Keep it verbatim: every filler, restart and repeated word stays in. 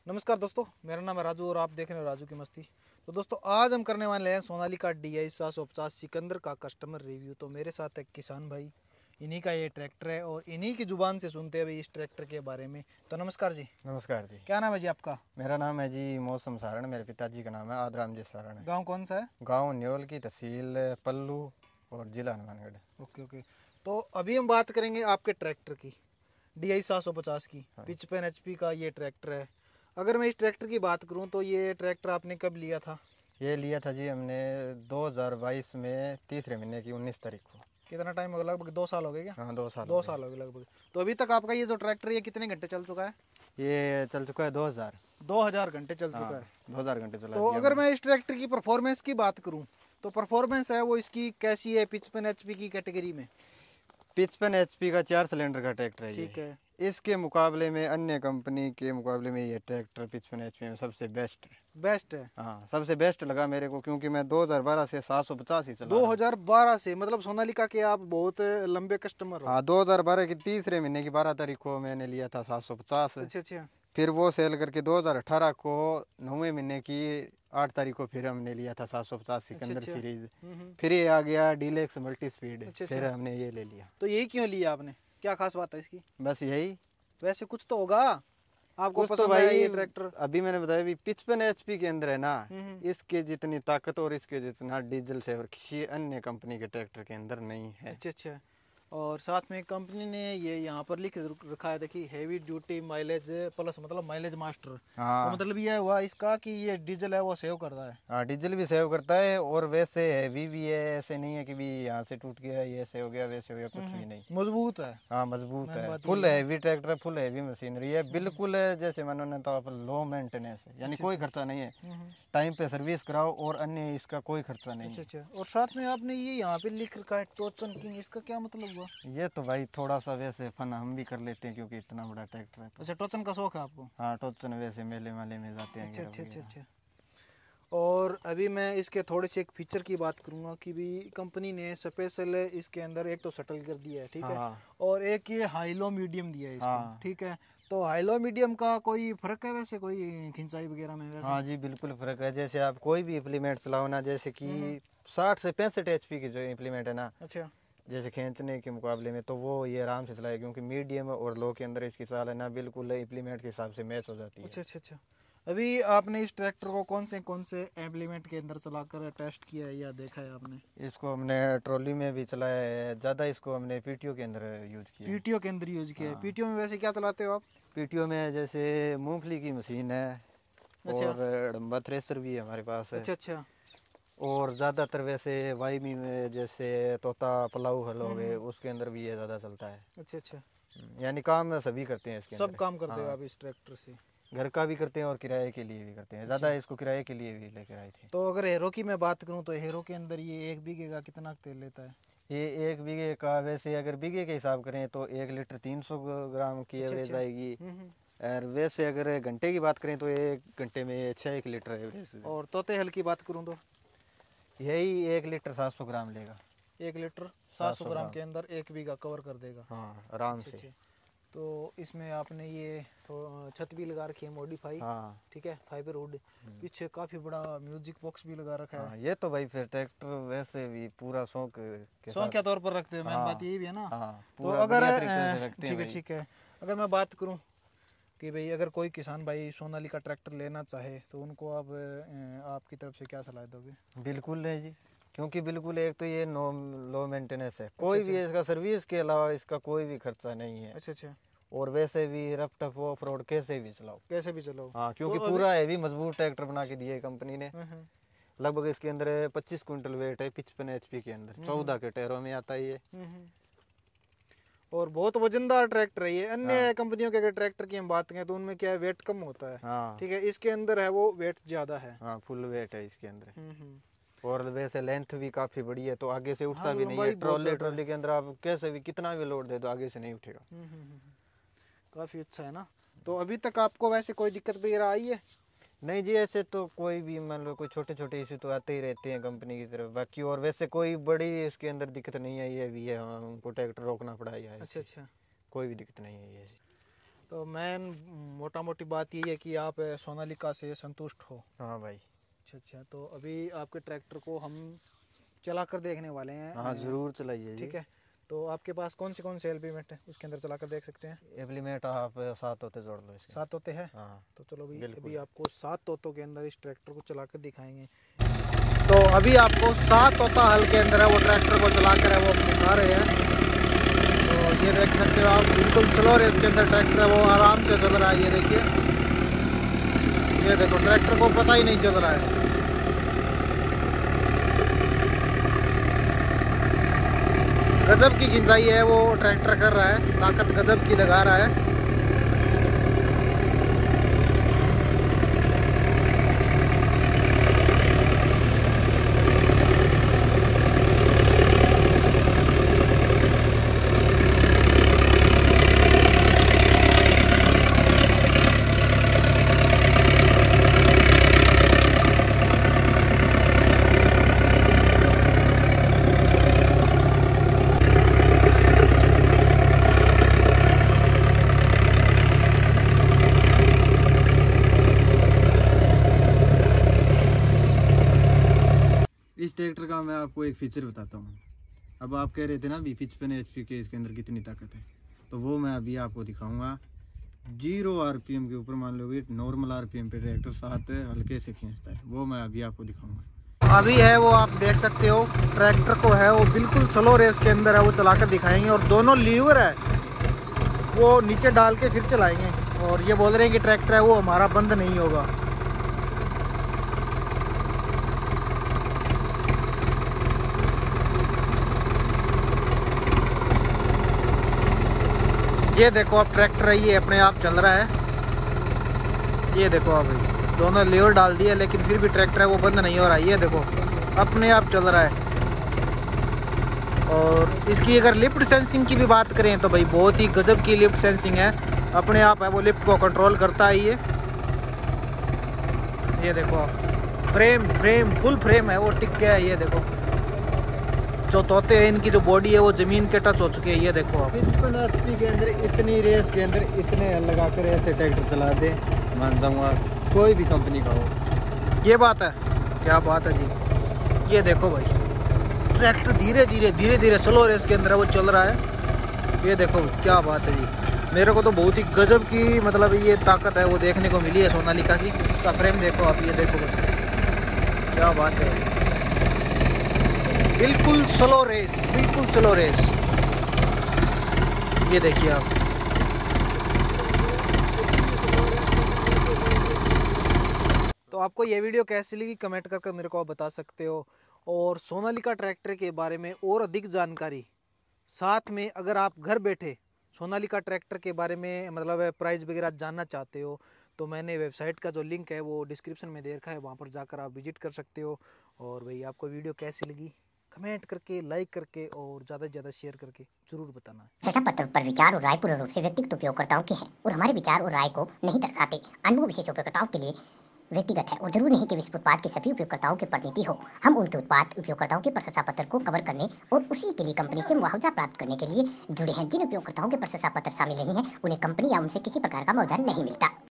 नमस्कार दोस्तों, मेरा नाम है राजू और आप देख रहे हैं राजू की मस्ती। तो दोस्तों आज हम करने वाले हैं सोनालिका डी आई सात सौ पचास सिकंदर का कस्टमर रिव्यू। तो मेरे साथ है किसान भाई, इन्हीं का ये ट्रैक्टर है और इन्हीं की जुबान से सुनते हैं भाई इस ट्रैक्टर के बारे में। तो नमस्कार जी। नमस्कार जी। क्या नाम है जी आपका? मेरा नाम है जी मौसम सारण। मेरे पिताजी का नाम है आदराम जी सारण है। गाँव कौन सा है? गांव न्योल की, तहसील पल्लू और जिला हनुमानगढ़। Okay okay. तो अभी हम बात करेंगे आपके ट्रैक्टर की, डी आई सात सौ पचास की। हाँ। पिचपन एच पी का ये ट्रैक्टर है। अगर मैं इस ट्रैक्टर की बात करूँ तो ये ट्रैक्टर आपने कब लिया था? ये लिया था जी हमने दो हज़ार बाईस में तीसरे महीने की उन्नीस तारीख को। कितना टाइम हो गया? लगभग दो साल हो गए क्या? हाँ, दो साल हो दो गए। साल हो गए लगभग। तो अभी तक आपका ये जो ट्रैक्टर है ये कितने घंटे चल चुका है? ये चल चुका है दो हज़ार। दो हज़ार घंटे चल हाँ, चुका है। दो हज़ार घंटे चला तो दिया अगर मैंने। मैं इस ट्रैक्टर की परफॉर्मेंस की बात करूं तो परफॉर्मेंस है वो इसकी कैसी है पिचपन एचपी की कैटेगरी में? पचपन एच पी का चार सिलेंडर का ट्रैक्टर है ये। ठीक है। इसके मुकाबले में अन्य कंपनी के मुकाबले में ये ट्रैक्टर पचपन एच पी में सबसे बेस्ट है। बेस्ट है। हाँ, सबसे बेस्ट लगा मेरे को, क्योंकि मैं दो हज़ार बारह से सात सौ पचास ही चला रहा हूँ। दो हज़ार बारह से मतलब सोनालिका के आप बहुत लंबे कस्टमर हो। हाँ, दो हज़ार बारह की तीसरे महीने की बारह तारीख को मैंने लिया था सात सौ पचास। अच्छा अच्छा। फिर वो सेल करके दो हज़ार अठारह को नौवें महीने की आठ तारीख को फिर हमने लिया था सात सौ पचास अच्छा सिकंदर अच्छा। सीरीज। हम्म हम्म। फिर ये आ गया डीलक्स मल्टी स्पीड, अच्छा फिर अच्छा। हमने ये ले लिया। तो यही क्यों लिया आपने? क्या खास बात है इसकी? बस यही। वैसे कुछ तो होगा, आपको कुछ तो पसंद आया भाई, ये ट्रैक्टर? अभी मैंने बताया भी पचपन एचपी के अंदर है ना, हम्म हम्म। इसके जितनी ताकत और इसके जितना डीजल सेवर किसी अन्य कंपनी के ट्रैक्टर के अंदर नहीं है। अच्छा अच्छा। और साथ में कंपनी ने ये यहाँ पर लिख रखा है, देखिए हैवी ड्यूटी माइलेज प्लस, मतलब माइलेज मास्टर। तो हाँ मतलब ये हुआ इसका कि ये डीजल है वो सेव करता है। हाँ, डीजल भी सेव करता है और वैसे हैवी भी है। ऐसे नहीं है कि भी यहाँ से टूट गया, ये ऐसे हो गया वैसे हो गया, कुछ भी नहीं। मजबूत है। हाँ, मजबूत मेन है, बात फुल यही है। Heavy tractor, full heavy machinery है, बिल्कुल है जैसे मानो ना, तो आप लो मेंटेनेंस है, यानी अच्छा कोई अच्छा। खर्चा नहीं है। हम्म। टाइम पे सर्विस कराओ और अन्य इसका कोई खर्चा नहीं अच्छा है। अच्छा। और साथ में आपने ये यहाँ पे लिख रखा है टोचन किंग, इसका क्या मतलब हुआ? ये तो भाई थोड़ा सा वैसे फन हम भी कर लेते हैं, क्योंकि इतना बड़ा ट्रैक्टर है तो। अच्छा, टोचन का शौक है आपको? हाँ, टोचन वैसे मेले वाले में जाते हैं अच्छा गिरफ्त अच्छा अच्छा वगैरह। अच्छा। और अभी मैं इसके थोड़े से एक फीचर की बात करूंगा कि भी कंपनी ने स्पेशल इसके अंदर एक तो शटल कर दिया है, ठीक है। हाँ और एक ये हाई लो मीडियम दिया है इसको, हाँ ठीक है। तो हाई लो मीडियम का कोई फर्क है वैसे, कोई खिंचाई वगैरह में वैसे? हाँ जी, बिल्कुल फर्क है। जैसे आप कोई भी इम्प्लीमेंट चलाओ ना, जैसे हम्म। कि साठ से पैंसठ एच पी की जो इम्प्लीमेंट है ना, अच्छा जैसे खींचने के मुकाबले में, तो वो ये आराम से चलाए, क्योंकि मीडियम और लो के अंदर इसकी चाल है ना, बिल्कुल इम्प्लीमेंट के हिसाब से मैच हो जाती है। अच्छा अच्छा अच्छा। अभी आपने इस ट्रैक्टर को कौन से कौन से एम्प्लीमेंट के अंदर चलाकर टेस्ट किया है या देखा है आपने? इसको हमने ट्रॉली में भी चलाया है, ज़्यादा इसको हमने पीटीओ के अंदर यूज किया है। पीटीओ के अंदर यूज किया है? हाँ, पीटीओ में वैसे क्या चलाते हो आप? पीटीओ में जैसे मूंगफली की मशीन है अच्छा और डम्बा थ्रेसर भी है हमारे पास है। अच्छा अच्छा। और ज़्यादातर वैसे वाईमी में जैसे तोता पलाऊ हल हो गए, हम्म। उसके अंदर भी ये ज़्यादा चलता है। अच्छा अच्छा। हम्म, यानी काम सभी करते हैं इसके सब अंदर। काम करते हो हाँ, आप इस ट्रैक्टर से? घर का भी करते हैं और किराए के लिए भी करते हैं। ज़्यादा अच्छा। इसको किराए के लिए भी लेकर आए थे। तो अगर हीरो की मैं बात करूं तो हीरो के अंदर ये एक बीघे का कितना तेल लेता है? ये एक बीघे का वैसे अगर बीघे के हिसाब करें तो एक लीटर तीन सौ ग्राम की अच्छा एवरेज अच्छा। आएगी। हम्म हम्म। और वैसे अगर घंटे की बात करें तो एक घंटे में छः एक लीटर एवरेज। और तोते हल की बात करूं तो? यही एक लीटर सात सौ ग्राम लेगा। एक लीटर सात सात सौ सौ ग्राम ग्राम के अंदर एक बीघा कवर कर देगा। हाँ, आराम अच्छा से। अच्छा। तो इसमें आपने ये तो छत भी लगा रखी है मॉडिफाई, हाँ। ठीक है, फाइबर वुड। पीछे काफ़ी बड़ा म्यूजिक बॉक्स भी लगा रखा है। हाँ, ये तो भाई फिर ट्रैक्टर वैसे भी पूरा शौक के शौक साथ। के तौर पर रखते हैं, मेन बात हाँ यही भी है ना। हाँ, तो पूरा अगर बढ़िया तरीके से अ, रखते हैं ठीक है भाई। ठीक है। अगर मैं बात करूं कि भाई अगर कोई किसान भाई सोनालिका ट्रैक्टर लेना चाहे तो उनको आप अ, आपकी तरफ से क्या सलाह दोगे? बिल्कुल नहीं जी, क्योंकि बिल्कुल एक तो ये नो लो मेंटेनेंस है, अच्छा कोई भी अच्छा इसका सर्विस के अलावा इसका कोई भी खर्चा नहीं है। अच्छा अच्छा। और वैसे भी रफ टफ ऑफ रोड कैसे भी चलाओ। कैसे भी चलो। हाँ, तो क्योंकि अभी पूरा हैवी मजबूत ट्रैक्टर बना के दिया है कंपनी ने। हम्म हम्म लगभग इसके अंदर पच्चीस कुंटल वेट है, पचपन एचपी के अंदर हम्म चौदह के टायरों में आता है ये। हम्म, हम्म। और बहुत वजनदार ट्रैक्टर है ये। हाँ अन्य कंपनियों के अगर ट्रैक्टर की हम बात करें तो उनमें क्या है, वेट कम होता है, हाँ ठीक है। इसके अंदर है वो वेट ज़्यादा है। हाँ, फुल वेट है इसके अंदर। हम्म हम्म। और वैसे लेंथ भी काफ़ी बड़ी है, तो आगे से हाँ, उठता भी नहीं है। लंबाई बहुत ट्रॉली ज़्यादा है। ट्रॉली के अंदर आप कैसे भी कितना भी लोड दे दो आगे से नहीं उठेगा। हम्म हम्म हम्म, हम्म। काफ़ी अच्छा है ना। तो अभी तक आपको वैसे कोई दिक्कत वगैरह आई है? नहीं जी, ऐसे तो कोई भी मान लो कोई छोटे छोटे इशू तो आते ही रहते हैं कंपनी की तरफ, बाकी और वैसे कोई बड़ी इसके अंदर दिक्कत नहीं आई है। भी है हाँ, उनको ट्रैक्टर रोकना पड़ा या अच्छा ऐसे अच्छा। कोई भी दिक्कत नहीं आई है ऐसी। तो मैन मोटा मोटी बात यही है कि आप सोनालिका से संतुष्ट हो। हाँ भाई। अच्छा अच्छा, तो अभी आपके ट्रैक्टर को हम चला कर देखने वाले हैं। हाँ ज़रूर चलाइए। ठीक है, तो आपके पास कौन से कौन से एलिमेंट है उसके अंदर चला कर देख सकते हैं? एलिमेंट आप सात होते जोड़ लो इसके। सात होते हैं। हाँ तो चलो भाई, बिल्कुल। अभी आपको सात तोतों के अंदर इस ट्रैक्टर को चला कर दिखाएंगे। तो अभी आपको सात तोता हल के अंदर है वो ट्रैक्टर को चला कर है वो दिखा रहे हैं। तो ये देख सकते हो आप, बिल्कुल स्लो रेस के अंदर ट्रैक्टर है वो आराम से चल रहा है। ये देखिए, ये देखो ट्रैक्टर को पता ही नहीं चल रहा है। गजब की खिंचाई है वो ट्रैक्टर कर रहा है, ताकत गजब की लगा रहा है। इस ट्रैक्टर का मैं आपको एक फीचर बताता हूँ। अब आप कह रहे थे ना अभी पचपन एच पी के इसके अंदर कितनी ताकत है, तो वो मैं अभी आपको दिखाऊंगा। जीरो आरपीएम के ऊपर मान लो कि नॉर्मल आरपीएम पे ट्रैक्टर साथ हल्के से खींचता है, वो मैं अभी आपको दिखाऊंगा। अभी है वो आप देख सकते हो, ट्रैक्टर को है वो बिल्कुल स्लो रेस के अंदर है वो चलाकर दिखाएंगे। और दोनों लीवर है वो नीचे डाल के फिर चलाएंगे। और ये बोल रहे हैं कि ट्रैक्टर है वो हमारा बंद नहीं होगा। ये देखो अब ट्रैक्टर है ये अपने आप चल रहा है। ये देखो अब दोनों लीवर डाल दिए, लेकिन फिर भी ट्रैक्टर है वो बंद नहीं हो रहा है। ये देखो अपने आप चल रहा है। और इसकी अगर लिफ्ट सेंसिंग की भी बात करें तो भाई बहुत ही गजब की लिफ्ट सेंसिंग है। अपने आप है वो लिफ्ट को कंट्रोल करता है। ये ये देखो आप, फ्रेम फ्रेम फुल फ्रेम है वो टिक गया है। ये देखो जो तोते हैं इनकी जो बॉडी है वो जमीन के टच हो चुकी है। ये देखो आप, पचपन एचपी के अंदर इतनी रेस के अंदर इतने लगा कर ऐसे ट्रैक्टर चला दे, मान जाऊंगा कोई भी कंपनी का हो। ये बात है, क्या बात है जी। ये देखो भाई ट्रैक्टर धीरे धीरे धीरे धीरे स्लो रेस के अंदर वो चल रहा है। ये देखो क्या बात है जी। मेरे को तो बहुत ही गजब की मतलब ये ताकत है वो देखने को मिली है सोनालिका की। इसका फ्रेम देखो आप, ये देखो भाई क्या बात है। बिल्कुल स्लो रेस, बिल्कुल स्लो रेस। ये देखिए आप, तो आपको ये वीडियो कैसी लगी कमेंट करके मेरे को आप बता सकते हो। और सोनालिका ट्रैक्टर के बारे में और अधिक जानकारी, साथ में अगर आप घर बैठे सोनालिका ट्रैक्टर के बारे में मतलब प्राइस वगैरह जानना चाहते हो तो मैंने वेबसाइट का जो लिंक है वो डिस्क्रिप्शन में दे रखा है, वहाँ पर जाकर आप विजिट कर सकते हो। और भाई आपको वीडियो कैसी लगी कमेंट करके, लाइक करके और ज़्यादा से ज़्यादा शेयर करके ज़रूर बताना। चर्चा पत्र पर विचार और राय पूर्ण रूप से व्यक्तिगत उपयोगकर्ताओं के हैं और हमारे विचार और राय को नहीं दर्शाते। अनुभव विशेष उपयोगकर्ताओं के लिए व्यक्तिगत है और जरूरी नहीं कि विश्व उत्पाद के सभी उपयोगकर्ताओं के प्रतिनिधि हो। हम उनके उत्पाद उपयोगकर्ताओं के प्रशंसा पत्र को कवर करने और उसी के लिए कंपनी से मुआवजा प्राप्त करने के लिए जुड़े हैं। जिन उपयोगकर्ताओं के प्रशंसा पत्र शामिल नहीं है उन्हें कंपनी या उनसे किसी प्रकार का मुआवजा नहीं मिलता।